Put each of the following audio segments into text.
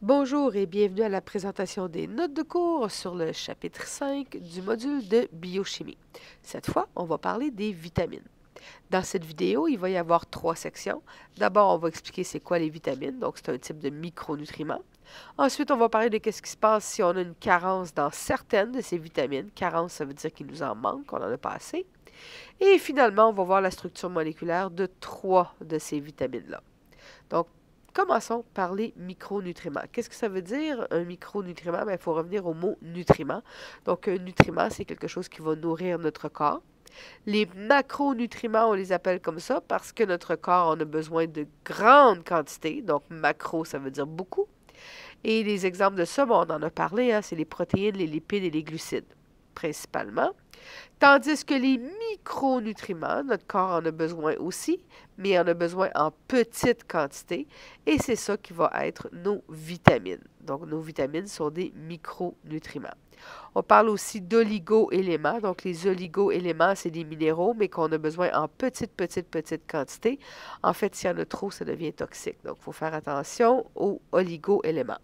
Bonjour et bienvenue à la présentation des notes de cours sur le chapitre 5 du module de biochimie. Cette fois, on va parler des vitamines. Dans cette vidéo, il va y avoir 3 sections. D'abord, on va expliquer c'est quoi les vitamines, donc c'est un type de micronutriments. Ensuite, on va parler de qu'est-ce qui se passe si on a une carence dans certaines de ces vitamines. Carence, ça veut dire qu'il nous en manque, qu'on n'en a pas assez. Et finalement, on va voir la structure moléculaire de 3 de ces vitamines-là. Donc, commençons par les micronutriments. Qu'est-ce que ça veut dire, un micronutriment? Il faut revenir au mot nutriment. Donc, un nutriment, c'est quelque chose qui va nourrir notre corps. Les macronutriments, on les appelle comme ça parce que notre corps en a besoin de grandes quantités. Donc, macro, ça veut dire beaucoup. Et les exemples de ça, bon, on en a parlé, c'est les protéines, les lipides et les glucides, principalement. Tandis que les micronutriments, notre corps en a besoin aussi, mais il en a besoin en petite quantité, et c'est ça qui va être nos vitamines. Donc, nos vitamines sont des micronutriments. On parle aussi d'oligo-éléments. Donc, les oligo-éléments, c'est des minéraux, mais qu'on a besoin en petite quantité. En fait, s'il y en a trop, ça devient toxique. Donc, il faut faire attention aux oligo-éléments.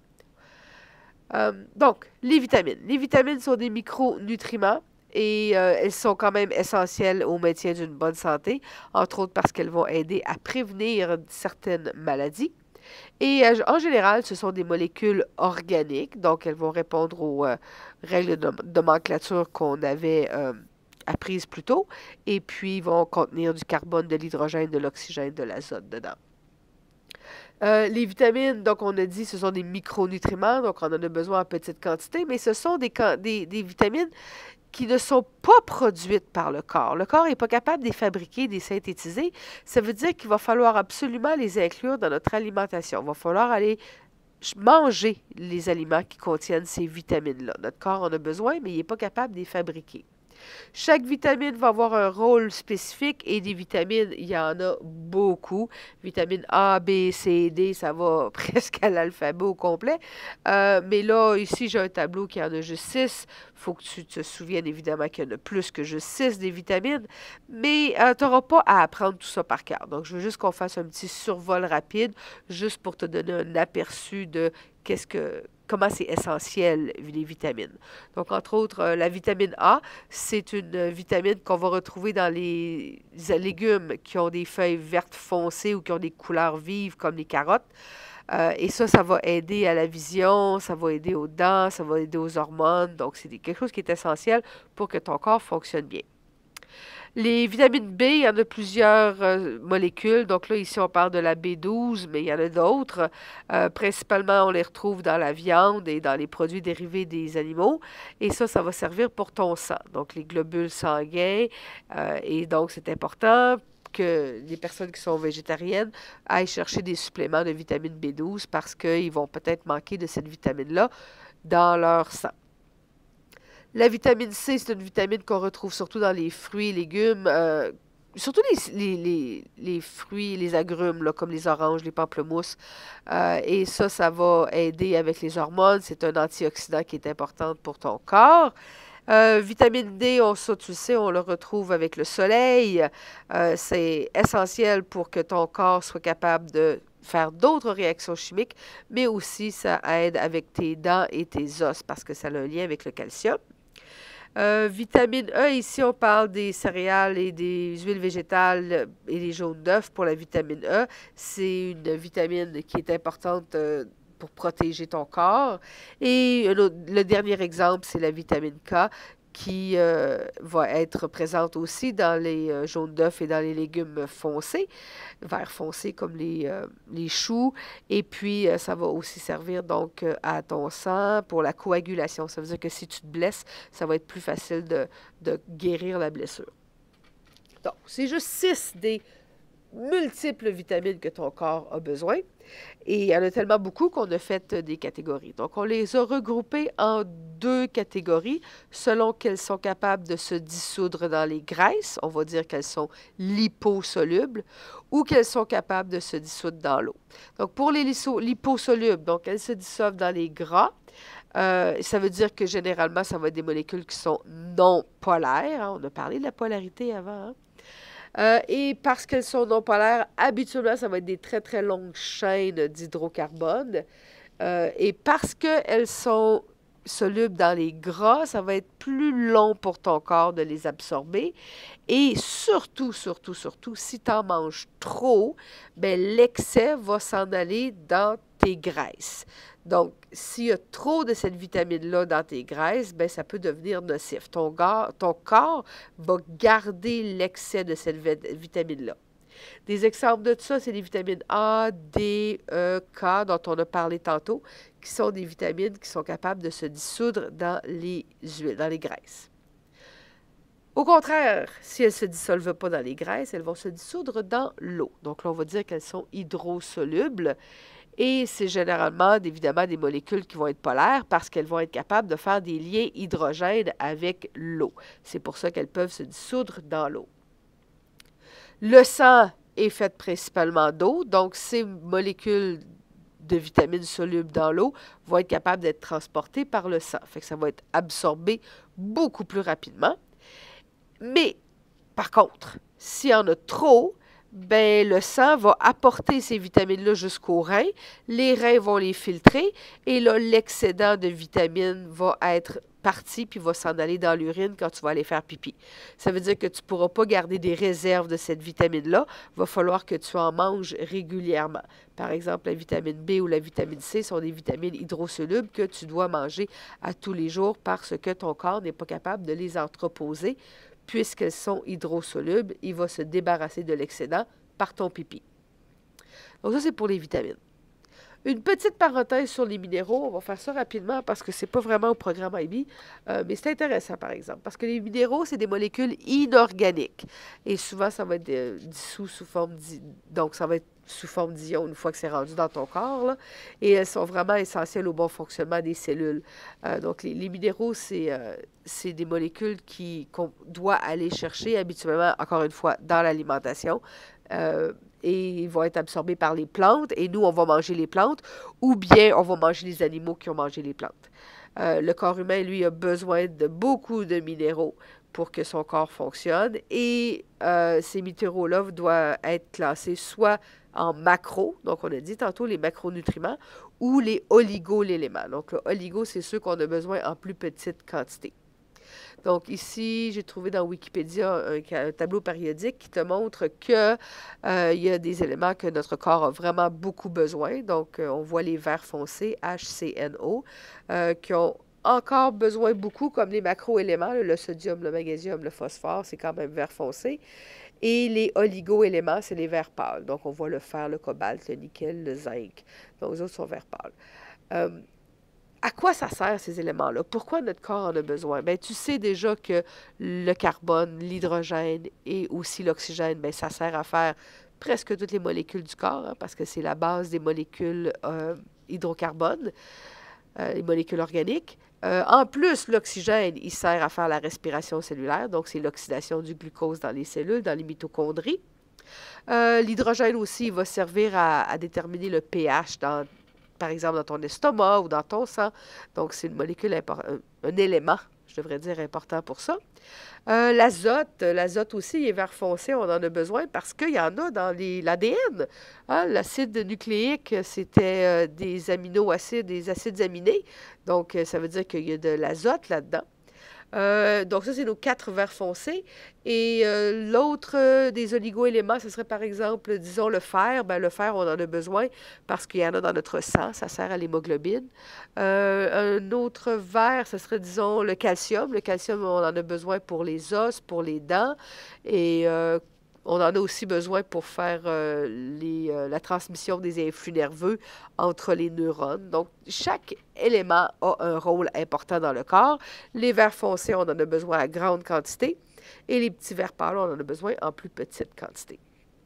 Donc, les vitamines. Les vitamines sont des micronutriments et elles sont quand même essentielles au maintien d'une bonne santé, entre autres parce qu'elles vont aider à prévenir certaines maladies. Et en général, ce sont des molécules organiques, donc elles vont répondre aux règles de nomenclature qu'on avait apprises plus tôt, et puis vont contenir du carbone, de l'hydrogène, de l'oxygène, de l'azote dedans. Les vitamines, donc on a dit, ce sont des micronutriments, donc on en a besoin en petite quantité, mais ce sont des vitamines qui ne sont pas produites par le corps. Le corps n'est pas capable de les fabriquer, de les synthétiser. Ça veut dire qu'il va falloir absolument les inclure dans notre alimentation. Il va falloir aller manger les aliments qui contiennent ces vitamines-là. Notre corps en a besoin, mais il n'est pas capable de les fabriquer. Chaque vitamine va avoir un rôle spécifique et des vitamines, il y en a beaucoup. Vitamine A, B, C, D, ça va presque à l'alphabet au complet. Mais là, ici, j'ai un tableau qui en a juste 6. Il faut que tu te souviennes évidemment qu'il y en a plus que juste 6 des vitamines. Mais tu n'auras pas à apprendre tout ça par cœur. Donc, je veux juste qu'on fasse un petit survol rapide, juste pour te donner un aperçu de comment c'est essentiel, les vitamines. Donc, entre autres, la vitamine A, c'est une vitamine qu'on va retrouver dans les légumes qui ont des feuilles vertes foncées ou qui ont des couleurs vives, comme les carottes. Et ça va aider à la vision, ça va aider aux dents, ça va aider aux hormones. Donc, c'est quelque chose qui est essentiel pour que ton corps fonctionne bien. Les vitamines B, il y en a plusieurs molécules. Donc là, ici, on parle de la B12, mais il y en a d'autres. Principalement, on les retrouve dans la viande et dans les produits dérivés des animaux. Et ça va servir pour ton sang. Donc, les globules sanguins. Et donc, c'est important que les personnes qui sont végétariennes aillent chercher des suppléments de vitamine B12 parce qu'ils vont peut-être manquer de cette vitamine-là dans leur sang. La vitamine C, c'est une vitamine qu'on retrouve surtout dans les fruits et légumes, surtout les fruits, les agrumes, là, comme les oranges, les pamplemousses. Et ça va aider avec les hormones. C'est un antioxydant qui est important pour ton corps. Vitamine D, tu le sais, on le retrouve avec le soleil. C'est essentiel pour que ton corps soit capable de faire d'autres réactions chimiques, mais aussi ça aide avec tes dents et tes os parce que ça a un lien avec le calcium. Vitamine E, ici on parle des céréales et des huiles végétales et des jaunes d'œufs pour la vitamine E. C'est une vitamine qui est importante pour protéger ton corps. Et le dernier exemple, c'est la vitamine K qui va être présente aussi dans les jaunes d'œufs et dans les légumes foncés, vert foncé comme les choux. Et puis, ça va aussi servir donc à ton sang pour la coagulation. Ça veut dire que si tu te blesses, ça va être plus facile de guérir la blessure. Donc, c'est juste 6 des multiples vitamines que ton corps a besoin. Et il y en a tellement beaucoup qu'on a fait des catégories. Donc, on les a regroupées en 2 catégories selon qu'elles sont capables de se dissoudre dans les graisses. On va dire qu'elles sont liposolubles ou qu'elles sont capables de se dissoudre dans l'eau. Donc, pour les liposolubles, donc elles se dissolvent dans les gras. Ça veut dire que généralement, ça va être des molécules qui sont non polaires. Hein. On a parlé de la polarité avant. Hein? Et parce qu'elles sont non polaires, habituellement, ça va être des très, très longues chaînes d'hydrocarbone. Et parce qu'elles sont solubles dans les gras, ça va être plus long pour ton corps de les absorber. Et surtout, surtout, surtout, si tu en manges trop, ben, l'excès va s'en aller dans tes graisses. Donc, s'il y a trop de cette vitamine-là dans tes graisses, ben, ça peut devenir nocif. Ton corps va garder l'excès de cette vitamine-là. Des exemples de ça, c'est les vitamines A, D, E, K, dont on a parlé tantôt, qui sont des vitamines qui sont capables de se dissoudre dans les huiles, dans les graisses. Au contraire, si elles ne se dissolvent pas dans les graisses, elles vont se dissoudre dans l'eau. Donc là, on va dire qu'elles sont hydrosolubles. Et c'est généralement, évidemment, des molécules qui vont être polaires parce qu'elles vont être capables de faire des liens hydrogènes avec l'eau. C'est pour ça qu'elles peuvent se dissoudre dans l'eau. Le sang est fait principalement d'eau, donc ces molécules de vitamines solubles dans l'eau vont être capables d'être transportées par le sang. Fait que ça va être absorbé beaucoup plus rapidement. Mais, par contre, s'il y en a trop, ben, le sang va apporter ces vitamines-là jusqu'aux reins. Les reins vont les filtrer et là, l'excédent de vitamines va être parti puis va s'en aller dans l'urine quand tu vas aller faire pipi. Ça veut dire que tu ne pourras pas garder des réserves de cette vitamine-là. Il va falloir que tu en manges régulièrement. Par exemple, la vitamine B ou la vitamine C sont des vitamines hydrosolubles que tu dois manger à tous les jours parce que ton corps n'est pas capable de les entreposer. Puisqu'elles sont hydrosolubles, il va se débarrasser de l'excédent par ton pipi. Donc ça, c'est pour les vitamines. Une petite parenthèse sur les minéraux, on va faire ça rapidement parce que ce n'est pas vraiment au programme IB, mais c'est intéressant par exemple, parce que les minéraux, c'est des molécules inorganiques. Et souvent, ça va être dissous sous forme donc ça va être sous forme d'ion une fois que c'est rendu dans ton corps, là, et elles sont vraiment essentielles au bon fonctionnement des cellules. Donc les minéraux, c'est des molécules qu'on doit aller chercher habituellement, encore une fois, dans l'alimentation. Et ils vont être absorbés par les plantes, et nous, on va manger les plantes, ou bien on va manger les animaux qui ont mangé les plantes. Le corps humain, lui, a besoin de beaucoup de minéraux pour que son corps fonctionne, et ces minéraux-là doivent être classés soit en macro, donc on a dit tantôt les macronutriments, ou les oligoéléments. Donc, le oligo, c'est ceux qu'on a besoin en plus petite quantité. Donc ici, j'ai trouvé dans Wikipédia un tableau périodique qui te montre que il y a des éléments que notre corps a vraiment beaucoup besoin. Donc, on voit les verts foncés, HCNO, qui ont encore besoin beaucoup, comme les macroéléments, le sodium, le magnésium, le phosphore, c'est quand même vert foncé. Et les oligoéléments, c'est les verts pâles. Donc, on voit le fer, le cobalt, le nickel, le zinc. Donc, les autres sont verts pâles. À quoi ça sert, ces éléments-là? Pourquoi notre corps en a besoin? Bien, tu sais déjà que le carbone, l'hydrogène et aussi l'oxygène, bien, ça sert à faire presque toutes les molécules du corps, hein, parce que c'est la base des molécules hydrocarbone, les molécules organiques. En plus, l'oxygène, il sert à faire la respiration cellulaire, donc c'est l'oxydation du glucose dans les cellules, dans les mitochondries. L'hydrogène aussi, il va servir à déterminer le pH par exemple, dans ton estomac ou dans ton sang. Donc, c'est une molécule un élément, je devrais dire, important pour ça. L'azote aussi, il est vert foncé, on en a besoin parce qu'il y en a dans l'ADN. Hein? L'acide nucléique, c'était des aminoacides, des acides aminés. Donc, ça veut dire qu'il y a de l'azote là-dedans. Donc, ça, c'est nos 4 verts foncés. Et l'autre des oligoéléments, ce serait par exemple, disons, le fer. Ben, le fer, on en a besoin parce qu'il y en a dans notre sang. Ça sert à l'hémoglobine. Un autre vert, ce serait, disons, le calcium. Le calcium, on en a besoin pour les os, pour les dents. Et on en a aussi besoin pour faire la transmission des influx nerveux entre les neurones. Donc, chaque élément a un rôle important dans le corps. Les verts foncés, on en a besoin à grande quantité. Et les petits verts pâles, on en a besoin en plus petite quantité.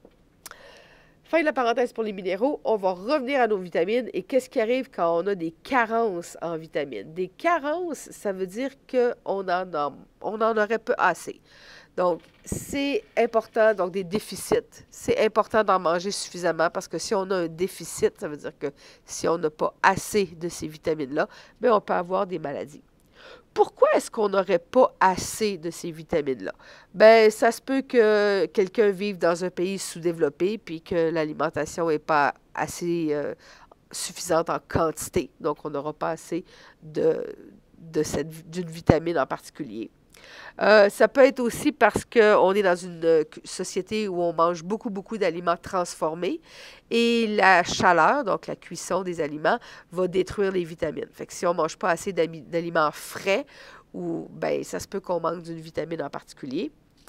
Fin de la parenthèse pour les minéraux, on va revenir à nos vitamines. Et qu'est-ce qui arrive quand on a des carences en vitamines? Des carences, ça veut dire qu'on en aurait peu assez. Donc, c'est important, donc des déficits. C'est important d'en manger suffisamment parce que si on a un déficit, ça veut dire que si on n'a pas assez de ces vitamines-là, bien, on peut avoir des maladies. Pourquoi est-ce qu'on n'aurait pas assez de ces vitamines-là? Bien, ça se peut que quelqu'un vive dans un pays sous-développé puis que l'alimentation n'est pas assez suffisante en quantité. Donc, on n'aura pas assez d'une vitamine en particulier. Ça peut être aussi parce qu'on est dans une société où on mange beaucoup, beaucoup d'aliments transformés et la chaleur, donc la cuisson des aliments, va détruire les vitamines. Fait que si on ne mange pas assez d'aliments frais, ben, ça se peut qu'on manque d'une vitamine en particulier.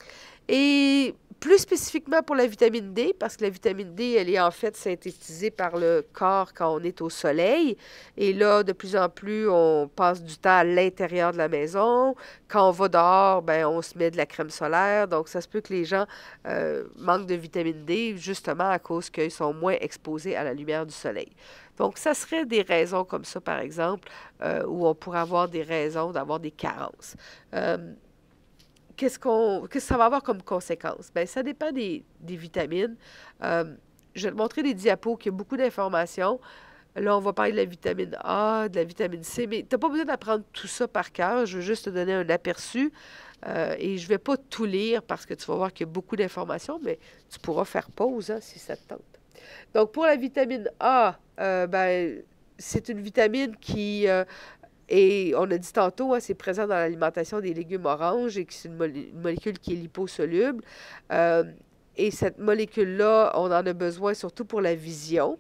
Et plus spécifiquement pour la vitamine D, parce que la vitamine D, elle est en fait synthétisée par le corps quand on est au soleil. Et là, de plus en plus, on passe du temps à l'intérieur de la maison. Quand on va dehors, ben, on se met de la crème solaire. Donc, ça se peut que les gens manquent de vitamine D justement à cause qu'ils sont moins exposés à la lumière du soleil. Donc, ça serait des raisons comme ça, par exemple, où on pourrait avoir des raisons d'avoir des carences. Qu'est-ce que ça va avoir comme conséquence? Bien, ça dépend des vitamines. Je vais te montrer des diapos qui ont beaucoup d'informations. Là, on va parler de la vitamine A, de la vitamine C, mais tu n'as pas besoin d'apprendre tout ça par cœur. Je veux juste te donner un aperçu. Et je ne vais pas tout lire parce que tu vas voir qu'il y a beaucoup d'informations, mais tu pourras faire pause si ça te tente. Donc, pour la vitamine A, ben, c'est une vitamine qui et on a dit tantôt, c'est présent dans l'alimentation des légumes oranges et que c'est une molécule qui est liposoluble. Et cette molécule-là, on en a besoin surtout pour la vision.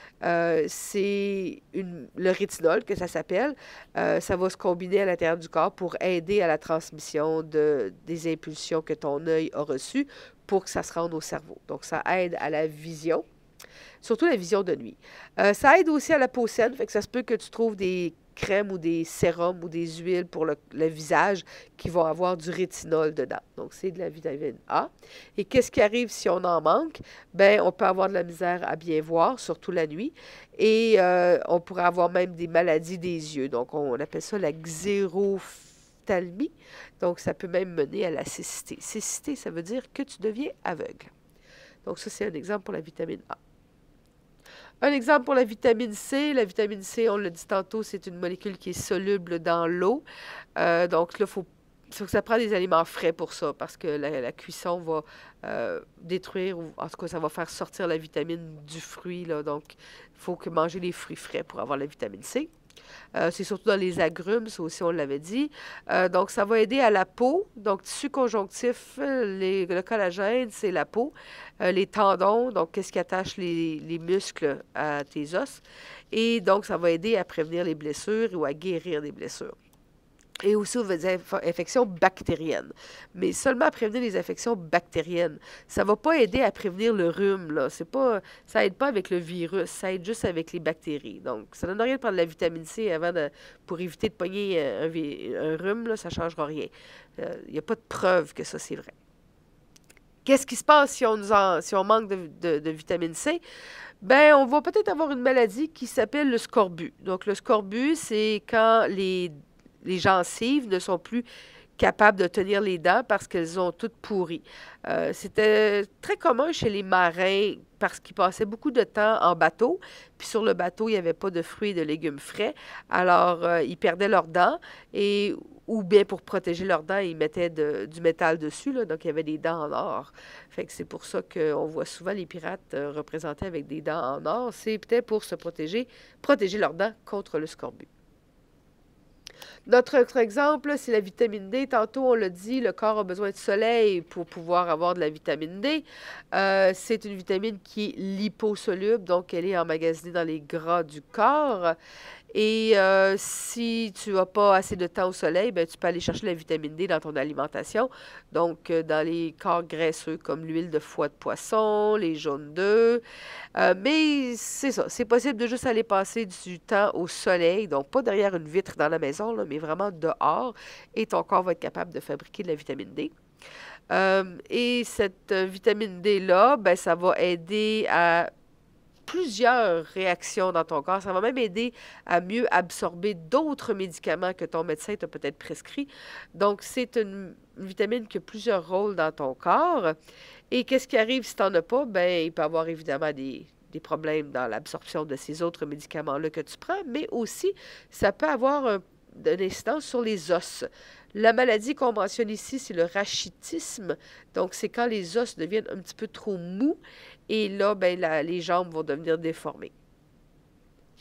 C'est le rétinol, que ça s'appelle. Ça va se combiner à l'intérieur du corps pour aider à la transmission des impulsions que ton œil a reçues pour que ça se rende au cerveau. Donc, ça aide à la vision, surtout la vision de nuit. Ça aide aussi à la peau saine, fait que ça se peut que tu trouves des crèmes ou des sérums ou des huiles pour le visage qui vont avoir du rétinol dedans. Donc, c'est de la vitamine A. Et qu'est-ce qui arrive si on en manque? Bien, on peut avoir de la misère à bien voir, surtout la nuit. Et on pourrait avoir même des maladies des yeux. Donc, on appelle ça la xérophthalmie. Donc, ça peut même mener à la cécité. Cécité, ça veut dire que tu deviens aveugle. Donc, ça, c'est un exemple pour la vitamine A. Un exemple pour la vitamine C. La vitamine C, on l'a dit tantôt, c'est une molécule qui est soluble dans l'eau. Donc là, ça prend des aliments frais pour ça, parce que la cuisson va détruire, ou en tout cas, ça va faire sortir la vitamine du fruit. Là, donc, il faut manger les fruits frais pour avoir la vitamine C. C'est surtout dans les agrumes, ça aussi on l'avait dit. Donc, ça va aider à la peau. Donc, tissu conjonctif, le collagène, c'est la peau. Les tendons, donc qu'est-ce qui attache les muscles à tes os. Et donc, ça va aider à prévenir les blessures ou à guérir des blessures. Et aussi aux infections bactériennes. Mais seulement à prévenir les infections bactériennes. Ça ne va pas aider à prévenir le rhume, là. Ça n'aide pas avec le virus, ça aide juste avec les bactéries. Donc, ça ne donne rien de prendre la vitamine C pour éviter de pogner un rhume, là, ça ne changera rien. Il n'y a pas de preuve que ça, c'est vrai. Qu'est-ce qui se passe si on manque de vitamine C? Ben, on va peut-être avoir une maladie qui s'appelle le scorbut. Donc, le scorbut, c'est quand les gencives ne sont plus capables de tenir les dents parce qu'elles ont toutes pourries. C'était très commun chez les marins parce qu'ils passaient beaucoup de temps en bateau. Puis sur le bateau, il n'y avait pas de fruits et de légumes frais. Alors, ils perdaient leurs dents ou bien pour protéger leurs dents, ils mettaient du métal dessus. Là, donc, il y avait des dents en or. Fait que c'est pour ça qu'on voit souvent les pirates représentés avec des dents en or. C'est peut-être pour se protéger leurs dents contre le scorbut. Notre autre exemple, c'est la vitamine D. Tantôt, on l'a dit, le corps a besoin de soleil pour pouvoir avoir de la vitamine D. C'est une vitamine qui est liposoluble, donc elle est emmagasinée dans les gras du corps. Et si tu n'as pas assez de temps au soleil, ben, tu peux aller chercher la vitamine D dans ton alimentation. Donc, dans les corps graisseux comme l'huile de foie de poisson, les jaunes d'œufs. Mais c'est ça, c'est possible de juste aller passer du temps au soleil, donc pas derrière une vitre dans la maison, là, mais vraiment dehors, et ton corps va être capable de fabriquer de la vitamine D. Et cette vitamine D-là, ben, ça va aider à plusieurs réactions dans ton corps. Ça va même aider à mieux absorber d'autres médicaments que ton médecin t'a peut-être prescrits. Donc, c'est une vitamine qui a plusieurs rôles dans ton corps. Et qu'est-ce qui arrive si tu n'en as pas? Ben, il peut y avoir évidemment des problèmes dans l'absorption de ces autres médicaments-là que tu prends, mais aussi, ça peut avoir une incidence sur les os. La maladie qu'on mentionne ici, c'est le rachitisme. Donc, c'est quand les os deviennent un petit peu trop mous et là, ben, les jambes vont devenir déformées.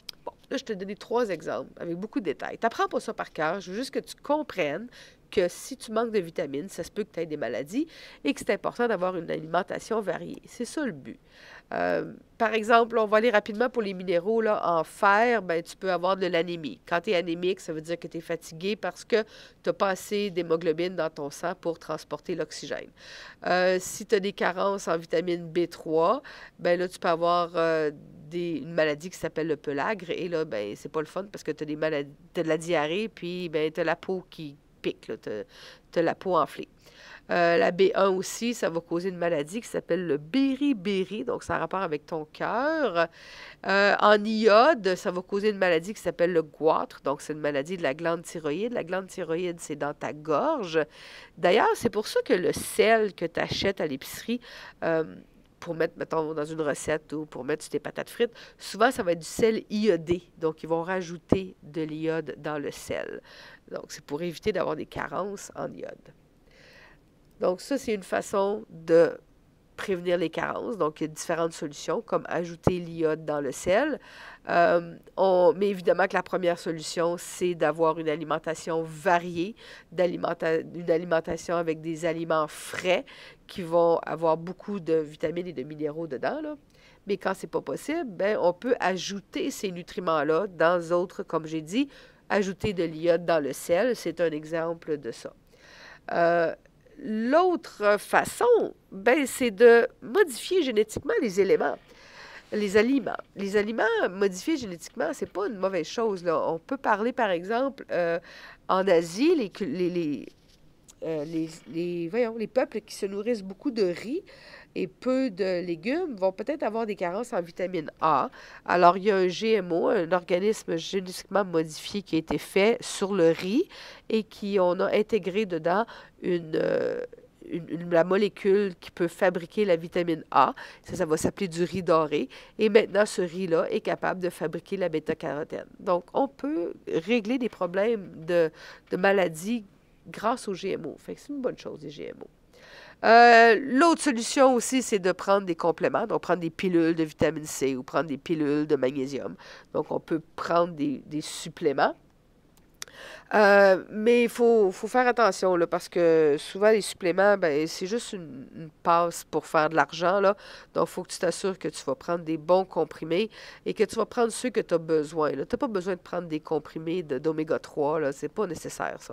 Là, je te donné 3 exemples avec beaucoup de détails. Tu n'apprends pas ça par cœur, je veux juste que tu comprennes que si tu manques de vitamines, ça se peut que tu aies des maladies et que c'est important d'avoir une alimentation variée. C'est ça le but. Par exemple, on va aller rapidement pour les minéraux. Là, en fer, ben, tu peux avoir de l'anémie. Quand tu es anémique, ça veut dire que tu es fatigué parce que tu n'as pas assez d'hémoglobine dans ton sang pour transporter l'oxygène. Si tu as des carences en vitamine B3, ben là, tu peux avoir une maladie qui s'appelle le peulagre. Et là, ben, c'est pas le fun parce que tu as de la diarrhée, puis ben, tu as la peau qui pique, tu as la peau enflée. La B1 aussi, ça va causer une maladie qui s'appelle le béri-béri, donc ça a rapport avec ton cœur. En iode, ça va causer une maladie qui s'appelle le goitre, donc c'est une maladie de la glande thyroïde. La glande thyroïde, c'est dans ta gorge. D'ailleurs, c'est pour ça que le sel que tu achètes à l'épicerie, pour mettre, mettons, dans une recette ou pour mettre sur tes patates frites, souvent, ça va être du sel iodé. Donc, ils vont rajouter de l'iode dans le sel. Donc, c'est pour éviter d'avoir des carences en iode. Donc, ça, c'est une façon de prévenir les carences. Donc, il y a différentes solutions, comme ajouter l'iode dans le sel. Mais évidemment que la première solution, c'est d'avoir une alimentation variée, une alimentation avec des aliments frais qui vont avoir beaucoup de vitamines et de minéraux dedans, là. Mais quand c'est pas possible, ben, on peut ajouter ces nutriments-là dans d'autres, comme j'ai dit, ajouter de l'iode dans le sel, c'est un exemple de ça. L'autre façon, ben, c'est de modifier génétiquement les éléments, les aliments. Les aliments modifiés génétiquement, c'est pas une mauvaise chose, là. On peut parler, par exemple, en Asie, les peuples qui se nourrissent beaucoup de riz et peu de légumes vont peut-être avoir des carences en vitamine A. Alors, il y a un GMO, un organisme génétiquement modifié qui a été fait sur le riz et on a intégré dedans la molécule qui peut fabriquer la vitamine A. Ça va s'appeler du riz doré. Et maintenant, ce riz-là est capable de fabriquer la bêta-carotène. Donc, on peut régler des problèmes de maladies grâce aux GMO. Fait que c'est une bonne chose, les GMO. L'autre solution aussi, c'est de prendre des compléments, donc prendre des pilules de vitamine C ou prendre des pilules de magnésium. Donc, on peut prendre des suppléments. Mais il faut faire attention, là, parce que souvent, les suppléments, ben, c'est juste une passe pour faire de l'argent, là. Donc, il faut que tu t'assures que tu vas prendre des bons comprimés et que tu vas prendre ceux que tu as besoin. Tu n'as pas besoin de prendre des comprimés d'oméga 3, là. C'est pas nécessaire, ça.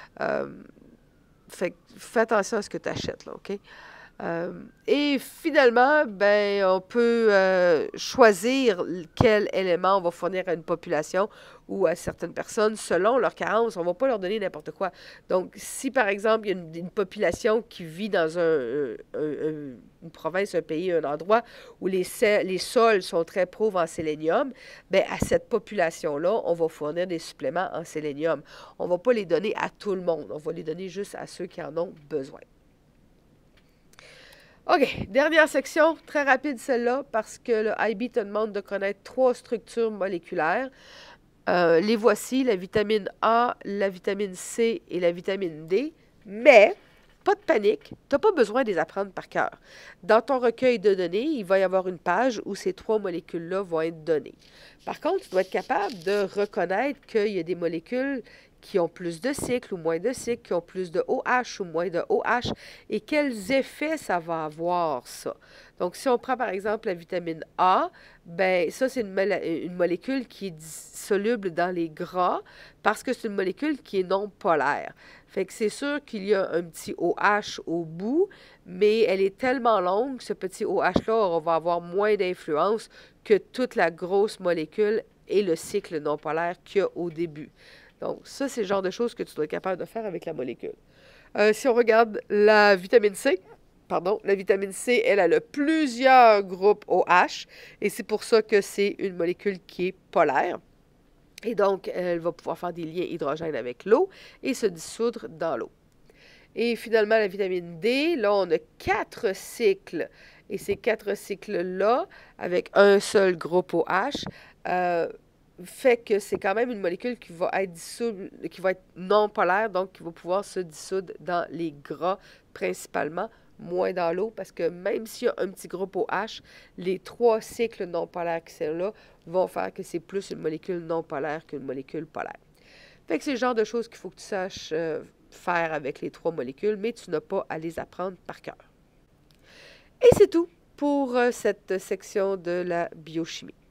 Fais attention à ce que tu achètes, là, OK? Et finalement, ben, on peut choisir quel élément on va fournir à une population ou à certaines personnes selon leur carence. On ne va pas leur donner n'importe quoi. Donc, si par exemple, il y a une population qui vit dans une province, un pays, un endroit où les sols sont très pauvres en sélénium, ben, à cette population-là, on va fournir des suppléments en sélénium. On ne va pas les donner à tout le monde. On va les donner juste à ceux qui en ont besoin. OK, dernière section, très rapide celle-là, parce que le IB te demande de connaître 3 structures moléculaires. Les voici, la vitamine A, la vitamine C et la vitamine D, mais pas de panique, tu n'as pas besoin de les apprendre par cœur. Dans ton recueil de données, il va y avoir une page où ces 3 molécules-là vont être données. Par contre, tu dois être capable de reconnaître qu'il y a des molécules qui ont plus de cycles ou moins de cycles, qui ont plus de OH ou moins de OH, et quels effets ça va avoir, ça. Donc, si on prend par exemple la vitamine A, ben ça, c'est une molécule qui est soluble dans les gras parce que c'est une molécule qui est non polaire. Fait que c'est sûr qu'il y a un petit OH au bout, mais elle est tellement longue, ce petit OH-là, on va avoir moins d'influence que toute la grosse molécule et le cycle non polaire qu'il y a au début. Donc, ça, c'est le genre de choses que tu dois être capable de faire avec la molécule. Si on regarde la vitamine C, la vitamine C, elle a plusieurs groupes OH, et c'est pour ça que c'est une molécule qui est polaire. Et donc, elle va pouvoir faire des liens hydrogènes avec l'eau et se dissoudre dans l'eau. Et finalement, la vitamine D, là, on a 4 cycles. Et ces 4 cycles-là, avec un seul groupe OH, fait que c'est quand même une molécule qui va être non polaire, donc qui va pouvoir se dissoudre dans les gras, principalement moins dans l'eau, parce que même s'il y a un petit groupe OH, les 3 cycles non polaires qui sont là vont faire que c'est plus une molécule non polaire qu'une molécule polaire. Fait que c'est le genre de choses qu'il faut que tu saches faire avec les 3 molécules, mais tu n'as pas à les apprendre par cœur. Et c'est tout pour cette section de la biochimie.